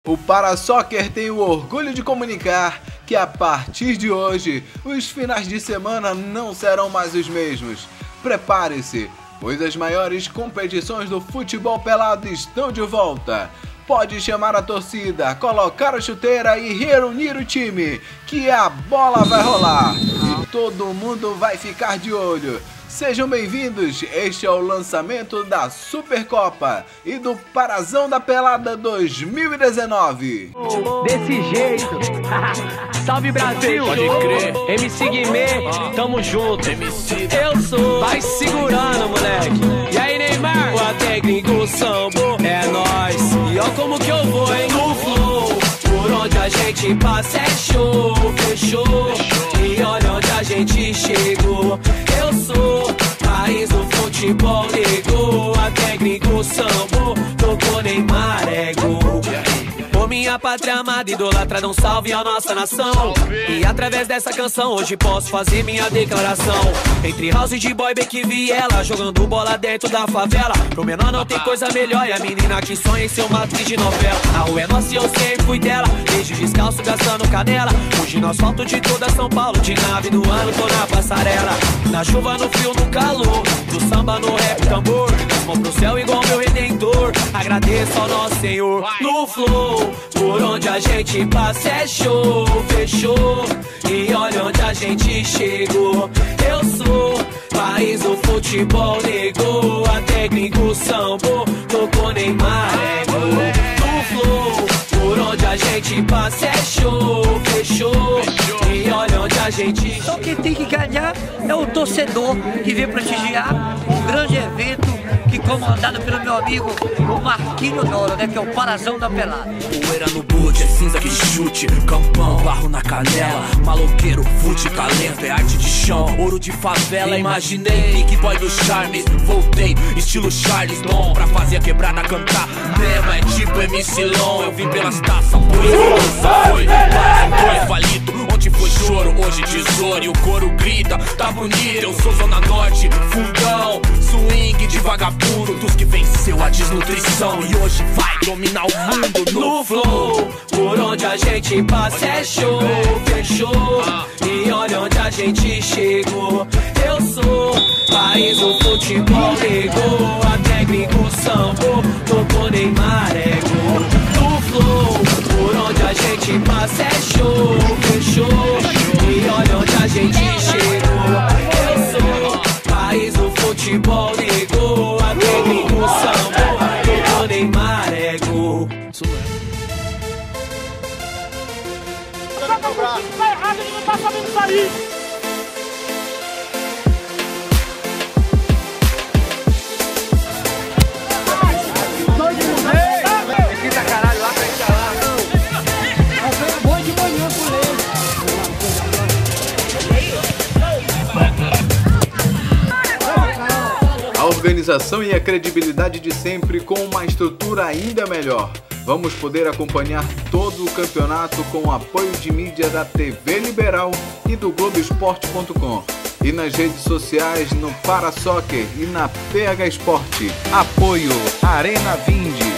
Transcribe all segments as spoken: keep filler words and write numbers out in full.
O Parasoccer tem o orgulho de comunicar que a partir de hoje, os finais de semana não serão mais os mesmos. Prepare-se, pois as maiores competições do futebol pelado estão de volta. Pode chamar a torcida, colocar a chuteira e reunir o time, que a bola vai rolar e todo mundo vai ficar de olho. Sejam bem-vindos, este é o lançamento da Supercopa e do Parazão da Pelada dois mil e dezenove. Desse jeito, salve Brasil, pode crer. M C Guimê, tamo junto, eu sou, vai segurando moleque, e aí Neymar, o técnico Sambo, é nóis, e ó como que eu vou, hein, no flow, por onde a gente passa é show, fechou, e olha onde a gente chegou, eu sou, país do futebol negou, a técnico Sambo, tocou Neymar é gol. Por minha pátria amada, idolatrada, um salve à nossa nação. E através dessa canção hoje posso fazer minha declaração. Entre house de boy, Beck e Viela, jogando bola dentro da favela. Pro menor não tem coisa melhor, e a menina que sonha em ser uma atriz de novela. A rua é nossa e eu sempre fui dela, desde descalço gastando canela. Hoje no asfalto de toda São Paulo, de nave no ano tô na passarela. Na chuva, no frio, no calor, do samba, no rap, tambor. Mão pro céu igual meu redentor, agradeço ao nosso Senhor. No flow, por onde a gente passa é show, fechou, e olha onde a gente chegou. Eu sou, país do futebol negou, a técnico Sambo, tocou Neymar é gol. No flow, por onde a gente passa é show, fechou, e olha onde a gente... Só quem tem que ganhar é o torcedor que vem prestigiar um grande evento que comandado pelo meu amigo o Marquinho Doro, né, que é o Parazão da Pelada. Poeira no boot, é cinza que chute, campão, barro na canela, maloqueiro, fute, talento, é arte de chão, ouro de favela, imaginei, Big Boy do Charmes, voltei, estilo Charles Dom, pra fazer a quebrada cantar, mesmo é tipo M C Long, eu vim pelas taças, por isso foi, foi falido, ontem foi choro, hoje tesouro, e o coro grita, tá bonito, eu sou Zona Norte, fundão, swing de vagabundo, dos que venceu a desnutrição e hoje vai dominar o mundo no, no flow. Por onde a gente passa é show, fechou, e olha onde a gente chegou. Eu sou, país do futebol negou, a técnico Sambo, tocou Neymar é gol. No flow, por onde a gente passa é show, fechou, e olha onde a gente chegou. Eu sou, país do futebol negou, a técnico Sambo, tocou Neymar é gol. Tá errado, ele não tá sabendo sair. A organização e a credibilidade de sempre com uma estrutura ainda melhor. Vamos poder acompanhar todo o campeonato com o apoio de mídia da T V Liberal e do Globoesporte ponto com. E nas redes sociais, no Parasoccer e na P H Sport. Apoio Arena Vindi.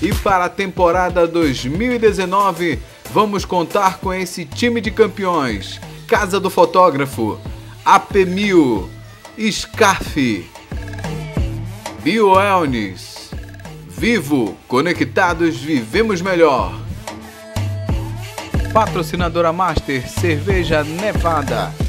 E para a temporada dois mil e dezenove, vamos contar com esse time de campeões: Casa do Fotógrafo, A P mil, Scarf, Bioelnis, Vivo, conectados vivemos melhor. Patrocinadora Master, Cerveja Nevada.